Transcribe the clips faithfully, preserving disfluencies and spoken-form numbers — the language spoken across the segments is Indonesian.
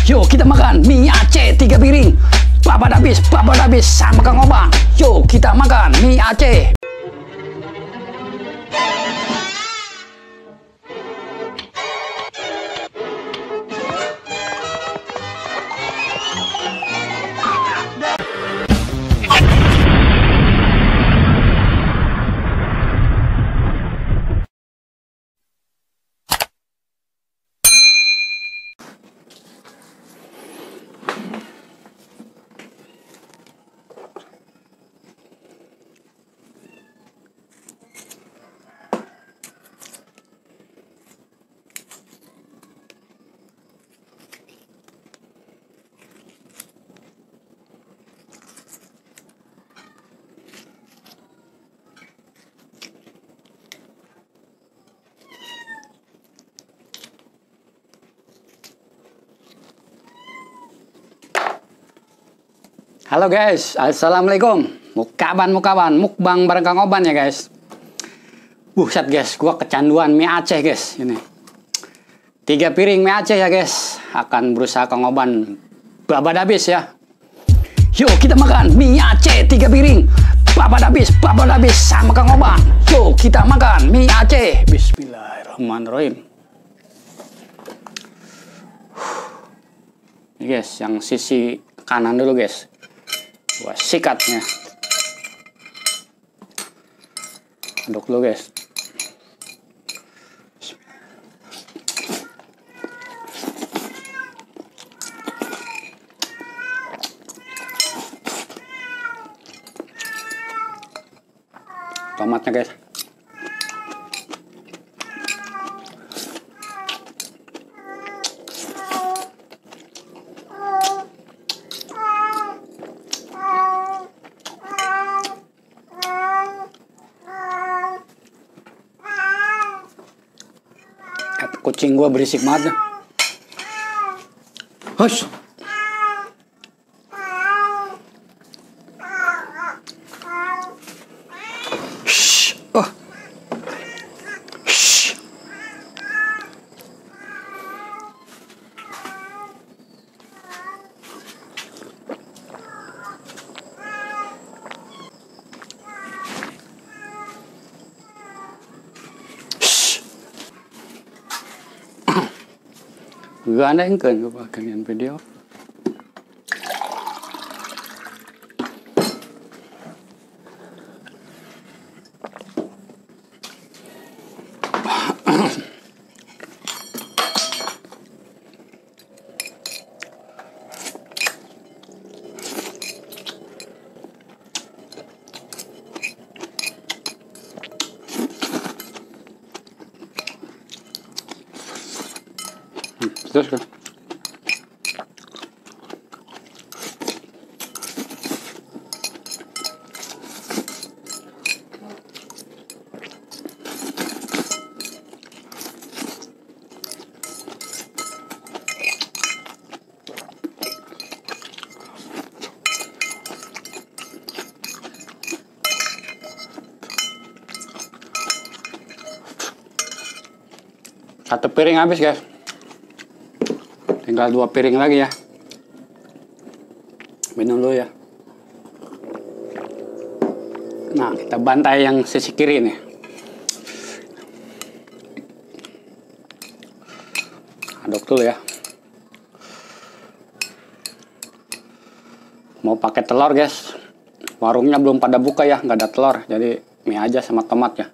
Yuk kita makan mie Aceh tiga piring. Babat habis, babat habis sama Kang Oban. Yuk kita makan mie Aceh. Halo guys, assalamualaikum. Mukaban mukaban, mukbang bareng Kang Oban ya guys. Buset guys, gua kecanduan mie Aceh guys. Ini tiga piring mie Aceh ya guys. Akan berusaha Kang Oban babat habis ya. Yuk kita makan mie Aceh tiga piring. Babat habis, babat habis sama Kang Oban. Yuk kita makan mie Aceh. Bismillahirrahmanirrahim. Ini guys, yang sisi kanan dulu guys. Gua sikatnya. Aduk dulu guys. Tomatnya guys. Kucing gua berisik banget. Hush. Shh. Oh. Shh. Gak ada yang kan gue bagian video. Terus kan satu piring habis guys. Tinggal dua piring lagi ya. Minum dulu ya. Nah, kita bantai yang sisi kiri nih. Aduk dulu ya. Mau pakai telur guys. Warungnya belum pada buka ya, nggak ada telur. Jadi mie aja sama tomat ya.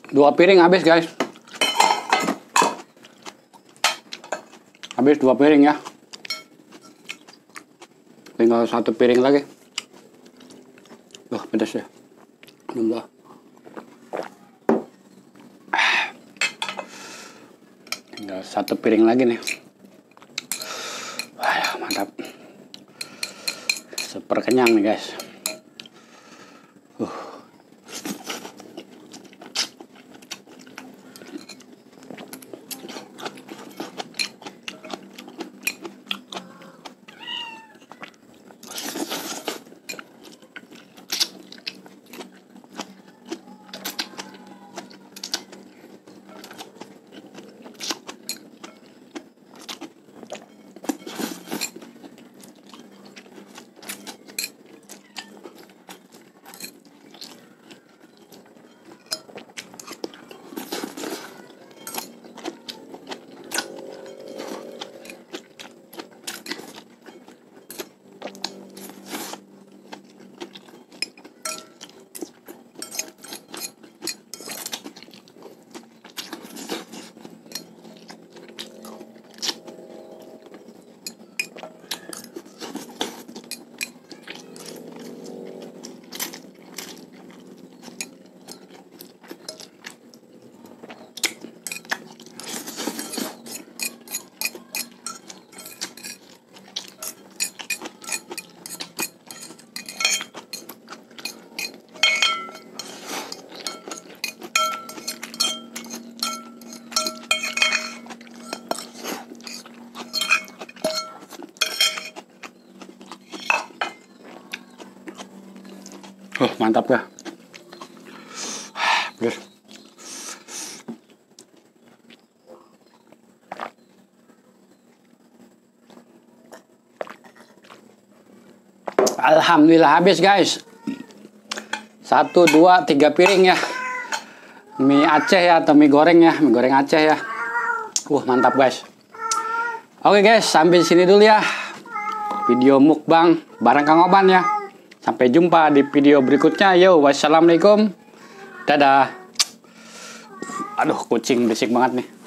Dua piring habis guys. Habis dua piring ya. Tinggal satu piring lagi. Wah, pedas ya. Nambah. Tinggal satu piring lagi nih. Wah, mantap. Super kenyang nih guys. Uh. Oh, mantap ya. Bener. Alhamdulillah habis guys. Satu, dua, tiga piring ya. Mie Aceh ya, atau mie goreng ya. Mie goreng Aceh ya. Wah, mantap guys. Oke guys, sampai sini dulu ya. Video mukbang bareng Kang Oban ya. Sampai jumpa di video berikutnya. Yo, wassalamualaikum. Dadah. Aduh, kucing berisik banget nih.